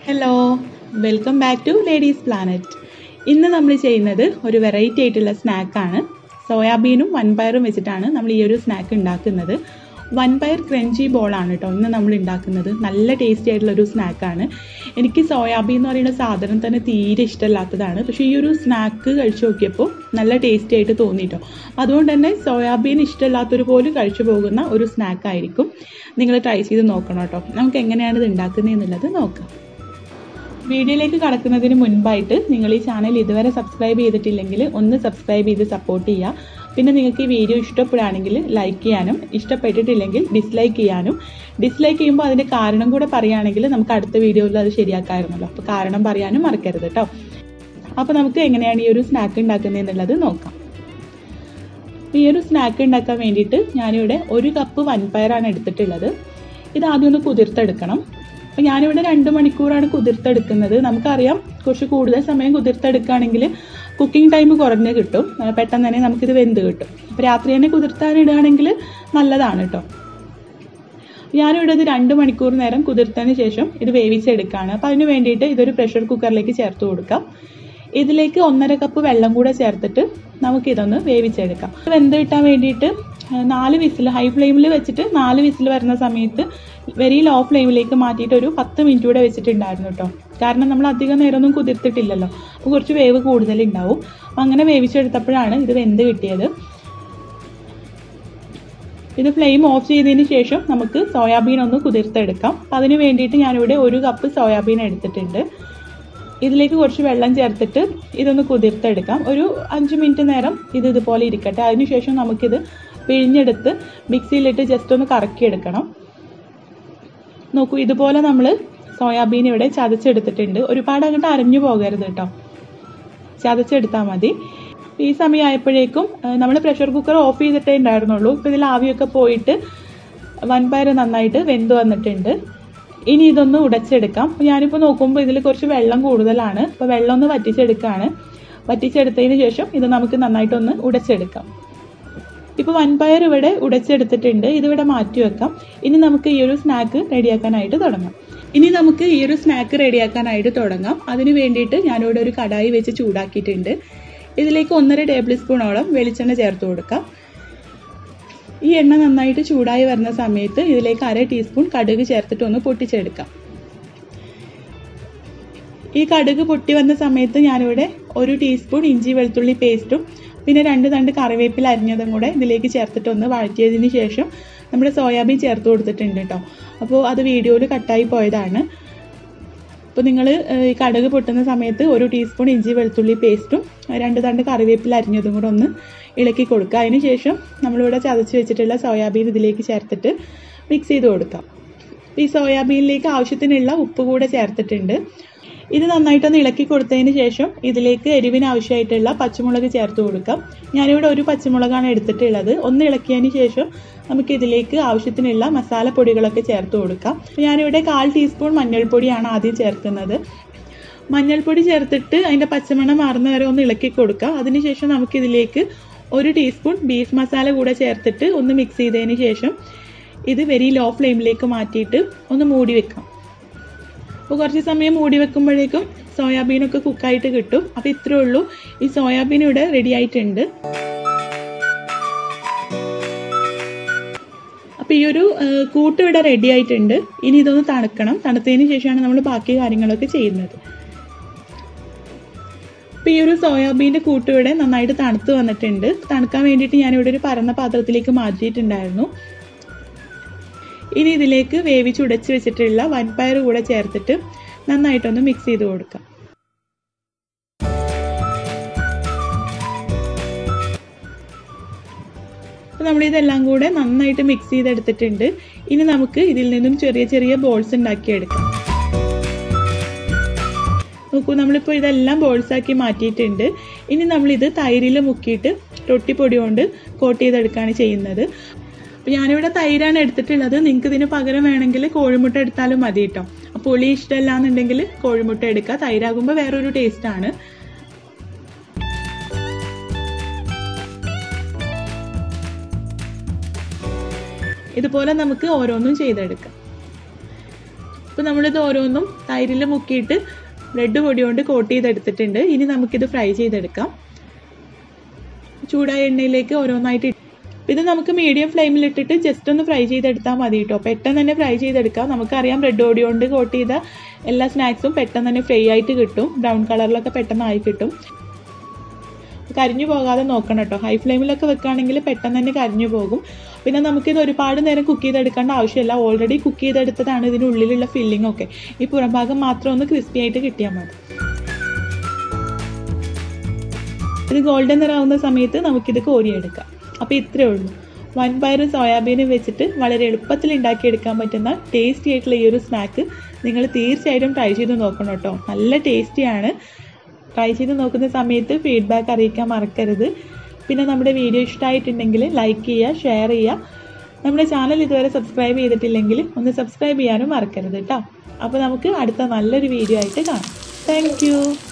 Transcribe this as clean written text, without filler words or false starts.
Hello, welcome back to ladies planet. ഇന്ന് നമ്മൾ ചെയ്യുന്നത് ഒരു വെറൈറ്റി ആയിട്ടുള്ള സ്നാക്കാണ്. സോയാബീനും വൻപയറും വെച്ചിട്ടാണ് നമ്മൾ ഈ ഒരു സ്നാക്ക് ഉണ്ടാക്കുന്നത്. വൻപയർ ക്രഞ്ചി ബോളാണ് കേട്ടോ ഇന്ന് നമ്മൾ ഉണ്ടാക്കുന്നത്. നല്ല ടേസ്റ്റി ആയിട്ടുള്ളൊരു സ്നാക്കാണ്. എനിക്ക് സോയാബീൻ എന്ന് പറയുന്ന സാധനം തന്നെ തീരെ ഇഷ്ടമില്ലാത്തതാണ്. പക്ഷേ ഈ ഒരു സ്നാക്ക് കഴിച്ചു നോക്കിയപ്പോൾ നല്ല ടേസ്റ്റി ആയിട്ട് തോന്നിട്ടോ. അതുകൊണ്ട് തന്നെ സോയാബീൻ ഇഷ്ടമില്ലാത്തൊരു പോലും കഴിച്ചു പോകുന്ന ഒരു സ്നാക്കായിരിക്കും. നിങ്ങൾ ട്രൈ ചെയ്ത് നോക്കണം കേട്ടോ. നമുക്ക് എങ്ങനെയാണ് ഇത് ഉണ്ടാക്കുന്നത് എന്നുള്ളത് നോക്കാം. വീഡിയോയിലേക്ക് കടക്കുന്നതിന് മുൻപായിട്ട് നിങ്ങൾ ഈ ചാനൽ ഇതുവരെ സബ്സ്ക്രൈബ് ചെയ്തിട്ടില്ലെങ്കിൽ ഒന്ന് സബ്സ്ക്രൈബ് ചെയ്ത് സപ്പോർട്ട് ചെയ്യുക. പിന്നെ നിങ്ങൾക്ക് ഈ വീഡിയോ ഇഷ്ടപ്പെടുകയാണെങ്കിൽ ലൈക്ക് ചെയ്യാനും, ഇഷ്ടപ്പെട്ടിട്ടില്ലെങ്കിൽ ഡിസ്ലൈക്ക് ചെയ്യാനും. ഡിസ്ലൈക്ക് ചെയ്യുമ്പോൾ അതിൻ്റെ കാരണം കൂടെ പറയുകയാണെങ്കിൽ നമുക്ക് അടുത്ത വീഡിയോയിൽ അത് ശരിയാക്കാമായിരുന്നല്ലോ. അപ്പോൾ കാരണം പറയാനും മറക്കരുത് കേട്ടോ. അപ്പോൾ നമുക്ക് എങ്ങനെയാണ് ഈ ഒരു സ്നാക്ക് ഉണ്ടാക്കുന്നത് എന്നുള്ളത് നോക്കാം. ഈ ഒരു സ്നാക്ക് ഉണ്ടാക്കാൻ വേണ്ടിയിട്ട് ഞാനിവിടെ 1 കപ്പ് വൻപയറാണ് എടുത്തിട്ടുള്ളത്. ഇത് ആദ്യം ഒന്ന് കുതിർത്തെടുക്കണം. അപ്പോൾ ഞാനിവിടെ 2 മണിക്കൂറാണ് കുതിർത്തെടുക്കുന്നത്. നമുക്കറിയാം കുറച്ച് കൂടുതൽ സമയം കുതിർത്തെടുക്കുകയാണെങ്കിൽ കുക്കിംഗ് ടൈം കുറഞ്ഞ് കിട്ടും, പെട്ടെന്ന് തന്നെ നമുക്കിത് വെന്ത് കിട്ടും. അപ്പോൾ രാത്രി തന്നെ കുതിർത്താനിടുകയാണെങ്കിൽ നല്ലതാണ് കേട്ടോ. ഞാനിവിടെ ഇത് 2 മണിക്കൂർ നേരം കുതിർത്തതിന് ശേഷം ഇത് വേവിച്ചെടുക്കുകയാണ്. അപ്പോൾ അതിന് വേണ്ടിയിട്ട് ഇതൊരു പ്രഷർ കുക്കറിലേക്ക് ചേർത്ത് കൊടുക്കാം. ഇതിലേക്ക് 1.5 കപ്പ് വെള്ളം കൂടെ ചേർത്തിട്ട് നമുക്കിതൊന്ന് വേവിച്ചെടുക്കാം. വെന്ത് കിട്ടാൻ വേണ്ടിയിട്ട് 4 വിസിൽ ഹൈ ഫ്ലെയിമിൽ വെച്ചിട്ട് 4 വിസിൽ വരുന്ന സമയത്ത് വെരി ലോ ഫ്ലെയിമിലേക്ക് മാറ്റിയിട്ട് ഒരു 10 മിനിറ്റ് കൂടെ വെച്ചിട്ടുണ്ടായിരുന്നു കേട്ടോ. കാരണം നമ്മൾ അധികം നേരമൊന്നും കുതിർത്തിട്ടില്ലല്ലോ, അപ്പോൾ കുറച്ച് വേവ് കൂടുതലുണ്ടാവും. അപ്പോൾ അങ്ങനെ വേവിച്ചെടുത്തപ്പോഴാണ് ഇത് വെന്ത് കിട്ടിയത്. ഇത് ഫ്ലെയിം ഓഫ് ചെയ്തതിന് ശേഷം നമുക്ക് സോയാബീൻ ഒന്ന് കുതിർത്തെടുക്കാം. അപ്പോൾ അതിന് വേണ്ടിയിട്ട് ഞാനിവിടെ 1 കപ്പ് സോയാബീൻ എടുത്തിട്ടുണ്ട്. ഇതിലേക്ക് കുറച്ച് വെള്ളം ചേർത്തിട്ട് ഇതൊന്ന് കുതിർത്തെടുക്കാം. ഒരു 5 മിനിറ്റ് നേരം ഇത് ഇതുപോലെ ഇരിക്കട്ടെ. അതിനുശേഷം നമുക്കിത് പിഴിഞ്ഞെടുത്ത് മിക്സിയിലിട്ട് ജസ്റ്റ് ഒന്ന് കറക്കിയെടുക്കണം. നോക്കൂ, ഇതുപോലെ നമ്മൾ സോയാബീൻ ഇവിടെ ചതച്ചെടുത്തിട്ടുണ്ട്. ഒരുപാട് അങ്ങോട്ട് അരഞ്ഞു പോകരുത് കേട്ടോ, ചതച്ചെടുത്താൽ മതി. ഈ സമയമായപ്പോഴേക്കും നമ്മൾ പ്രഷർ കുക്കർ ഓഫ് ചെയ്തിട്ടേ ഉണ്ടായിരുന്നുള്ളൂ. ഇപ്പോൾ ഇതിൽ ആവിയൊക്കെ പോയിട്ട് വൻപയർ നന്നായിട്ട് വെന്ത് വന്നിട്ടുണ്ട്. ഇനി ഇതൊന്ന് ഉടച്ചെടുക്കാം. ഞാനിപ്പോൾ നോക്കുമ്പോൾ ഇതിൽ കുറച്ച് വെള്ളം കൂടുതലാണ്. അപ്പോൾ വെള്ളം ഒന്ന് വറ്റിച്ചെടുക്കുകയാണ്. വറ്റിച്ചെടുത്തതിന് ശേഷം ഇത് നമുക്ക് നന്നായിട്ടൊന്ന് ഉടച്ചെടുക്കാം. ഇപ്പോൾ വൻപയർ ഇവിടെ ഉടച്ചെടുത്തിട്ടുണ്ട്. ഇതിവിടെ മാറ്റി വെക്കാം. ഇനി നമുക്ക് ഈ ഒരു സ്നാക്ക് റെഡിയാക്കാനായിട്ട് തുടങ്ങാം. അതിന് വേണ്ടിയിട്ട് ഞാനിവിടെ ഒരു കടായി വെച്ച് ചൂടാക്കിയിട്ടുണ്ട്. ഇതിലേക്ക് 1.5 ടേബിൾ സ്പൂണോളം വെളിച്ചെണ്ണ ചേർത്ത് കൊടുക്കാം. ഈ എണ്ണ നന്നായിട്ട് ചൂടായി വരുന്ന സമയത്ത് ഇതിലേക്ക് 1/2 ടീസ്പൂൺ കടുക് ചേർത്തിട്ട് ഒന്ന് പൊട്ടിച്ചെടുക്കാം. ഈ കടുക് പൊട്ടി വന്ന സമയത്ത് ഞാനിവിടെ 1 ടീസ്പൂൺ ഇഞ്ചി വെളുത്തുള്ളി പേസ്റ്റും പിന്നെ 2 തണ്ട് കറിവേപ്പില അരിഞ്ഞതും കൂടെ ഇതിലേക്ക് ചേർത്തിട്ട് ഒന്ന് വഴറ്റിയതിന് ശേഷം നമ്മുടെ സോയാബീൻ ചേർത്ത് കൊടുത്തിട്ടുണ്ട് കേട്ടോ. അപ്പോൾ അത് വീഡിയോയിൽ കട്ടായി പോയതാണ്. അപ്പോൾ നിങ്ങൾ ഈ കടുക് പൊട്ടുന്ന സമയത്ത് 1 ടീസ്പൂൺ ഇഞ്ചി വെളുത്തുള്ളി പേസ്റ്റും 2 തണ്ട് കറിവേപ്പില അരിഞ്ഞതും കൂടെ ഒന്ന് ഇളക്കി കൊടുക്കുക. അതിന് ശേഷം നമ്മളിവിടെ ചതച്ച് വെച്ചിട്ടുള്ള സോയാബീൻ ഇതിലേക്ക് ചേർത്തിട്ട് മിക്സ് ചെയ്ത് കൊടുക്കാം. ഈ സോയാബീനിലേക്ക് ആവശ്യത്തിനുള്ള ഉപ്പ് കൂടെ ചേർത്തിട്ടുണ്ട്. ഇത് നന്നായിട്ടൊന്ന് ഇളക്കി കൊടുത്തതിന് ശേഷം ഇതിലേക്ക് എരിവിന് ആവശ്യമായിട്ടുള്ള പച്ചമുളക് ചേർത്ത് കൊടുക്കാം. ഞാനിവിടെ 1 പച്ചമുളകാണ് എടുത്തിട്ടുള്ളത്. ഒന്ന് ഇളക്കിയതിന് ശേഷം നമുക്കിതിലേക്ക് ആവശ്യത്തിനുള്ള മസാലപ്പൊടികളൊക്കെ ചേർത്ത് കൊടുക്കാം. ഞാനിവിടെ 1/4 ടീസ്പൂൺ മഞ്ഞൾപ്പൊടിയാണ് ആദ്യം ചേർക്കുന്നത്. മഞ്ഞൾപ്പൊടി ചേർത്തിട്ട് അതിൻ്റെ പച്ചമണം മാറുന്ന വരെ ഒന്ന് ഇളക്കി കൊടുക്കാം. അതിനുശേഷം നമുക്കിതിലേക്ക് 1 ടീസ്പൂൺ ബീഫ് മസാല കൂടെ ചേർത്തിട്ട് ഒന്ന് മിക്സ് ചെയ്തതിന് ശേഷം ഇത് വെരി ലോ ഫ്ലെയിമിലേക്ക് മാറ്റിയിട്ട് ഒന്ന് മൂടി വെക്കാം. അപ്പോൾ കുറച്ച് സമയം മൂടി വെക്കുമ്പോഴേക്കും സോയാബീനൊക്കെ കുക്കായിട്ട് കിട്ടും. അപ്പോൾ ഇത്രയേ ഉള്ളൂ. ഈ സോയാബീൻ ഇവിടെ റെഡി ആയിട്ടുണ്ട്. അപ്പോൾ ഈ ഒരു കൂട്ട് ഇവിടെ റെഡി ആയിട്ടുണ്ട്. ഇനി ഇതൊന്ന് തണുക്കണം. തണുത്തതിന് ശേഷമാണ് നമ്മൾ ബാക്കി കാര്യങ്ങളൊക്കെ ചെയ്യുന്നത്. അപ്പോൾ ഈ ഒരു സോയാബീൻ്റെ കൂട്ട് ഇവിടെ നന്നായിട്ട് തണുത്ത് വന്നിട്ടുണ്ട്. തണുക്കാൻ വേണ്ടിയിട്ട് ഞാനിവിടെ ഒരു പരന്ന പാത്രത്തിലേക്ക് മാറ്റിയിട്ടുണ്ടായിരുന്നു. ഇനി ഇതിലേക്ക് വേവിച്ചുടച്ച് വെച്ചിട്ടുള്ള വൻപയർ കൂടെ ചേർത്തിട്ട് നന്നായിട്ടൊന്ന് മിക്സ് ചെയ്ത് കൊടുക്കാം. അപ്പോൾ നമ്മളിതെല്ലാം കൂടെ നന്നായിട്ട് മിക്സ് ചെയ്തെടുത്തിട്ടുണ്ട്. ഇനി നമുക്ക് ഇതിൽ നിന്നും ചെറിയ ചെറിയ ബോൾസ് ഉണ്ടാക്കിയെടുക്കാം. നോക്കൂ, നമ്മളിപ്പോൾ ഇതെല്ലാം ബോൾസാക്കി മാറ്റിയിട്ടുണ്ട്. ഇനി നമ്മളിത് തൈരിൽ മുക്കിയിട്ട് റൊട്ടിപ്പൊടി കൊണ്ട് കോട്ട് ചെയ്തെടുക്കുകയാണ് ചെയ്യുന്നത്. അപ്പോൾ ഞാനിവിടെ തൈരാണ് എടുത്തിട്ടുള്ളത്. നിങ്ങൾക്ക് ഇതിന് പകരം വേണമെങ്കിൽ കോഴിമുട്ട എടുത്താലും മതി കേട്ടോ. അപ്പോൾ പുളി ഇഷ്ടമല്ല എന്നുണ്ടെങ്കിൽ കോഴിമുട്ട എടുക്കുക. തൈരാകുമ്പോൾ വേറൊരു ടേസ്റ്റാണ്. ഇതുപോലെ നമുക്ക് ഓരോന്നും ചെയ്തെടുക്കാം. അപ്പോൾ നമ്മളിത് ഓരോന്നും തൈരിൽ മുക്കിയിട്ട് ബ്രെഡ് പൊടി കൊണ്ട് കോട്ട് ചെയ്തെടുത്തിട്ടുണ്ട്. ഇനി നമുക്കിത് ഫ്രൈ ചെയ്തെടുക്കാം. ചൂടായ എണ്ണയിലേക്ക് ഓരോന്നായിട്ട് ഇത് നമുക്ക് മീഡിയം ഫ്ലെയിമിലിട്ടിട്ട് ജസ്റ്റ് ഒന്ന് ഫ്രൈ ചെയ്തെടുത്താൽ മതി കേട്ടോ. പെട്ടെന്ന് തന്നെ ഫ്രൈ ചെയ്തെടുക്കാം. നമുക്കറിയാം ബ്രെഡ് പൊടി കൊണ്ട് കോട്ട് ചെയ്ത എല്ലാ സ്നാക്സും പെട്ടെന്ന് തന്നെ ഫ്രൈ ആയിട്ട് കിട്ടും. ബ്രൗൺ കളറിലൊക്കെ പെട്ടെന്ന് ആയി കിട്ടും. കരിഞ്ഞു പോകാതെ നോക്കണം കേട്ടോ. ഹൈ ഫ്ലെയിമിലൊക്കെ വെക്കുകയാണെങ്കിൽ പെട്ടെന്ന് തന്നെ കരിഞ്ഞു പോകും. പിന്നെ നമുക്കിത് ഒരുപാട് നേരം കുക്ക് ചെയ്തെടുക്കേണ്ട ആവശ്യമില്ല. ഓൾറെഡി കുക്ക് ചെയ്തെടുത്തതാണ് ഇതിനുള്ളിലുള്ള ഫില്ലിംഗ് ഒക്കെ. ഈ പുറം ഭാഗം മാത്രം ഒന്ന് ക്രിസ്പി ആയിട്ട് കിട്ടിയാൽ മതി. ഇത് ഗോൾഡൻ നിറാവുന്ന സമയത്ത് നമുക്കിത് കോരിയെടുക്കാം. അപ്പോൾ ഇത്രയേ ഉള്ളൂ. വൻപയറും സോയാബീനും വെച്ചിട്ട് വളരെ എളുപ്പത്തിൽ ഉണ്ടാക്കിയെടുക്കാൻ പറ്റുന്ന ടേസ്റ്റി ആയിട്ടുള്ള ഈ ഒരു സ്നാക്ക് നിങ്ങൾ തീർച്ചയായിട്ടും ട്രൈ ചെയ്ത് നോക്കണം കേട്ടോ. നല്ല ടേസ്റ്റിയാണ്. ട്രൈ ചെയ്ത് നോക്കുന്ന സമയത്ത് ഫീഡ്ബാക്ക് അറിയിക്കാൻ മറക്കരുത്. പിന്നെ നമ്മുടെ വീഡിയോ ഇഷ്ടമായിട്ടുണ്ടെങ്കിൽ ലൈക്ക് ചെയ്യുക, ഷെയർ ചെയ്യുക. നമ്മുടെ ചാനൽ ഇതുവരെ സബ്സ്ക്രൈബ് ചെയ്തിട്ടില്ലെങ്കിൽ ഒന്ന് സബ്സ്ക്രൈബ് ചെയ്യാനും മറക്കരുത് കേട്ടോ. അപ്പോൾ നമുക്ക് അടുത്ത നല്ലൊരു വീഡിയോ ആയിട്ട് കാണാം. താങ്ക്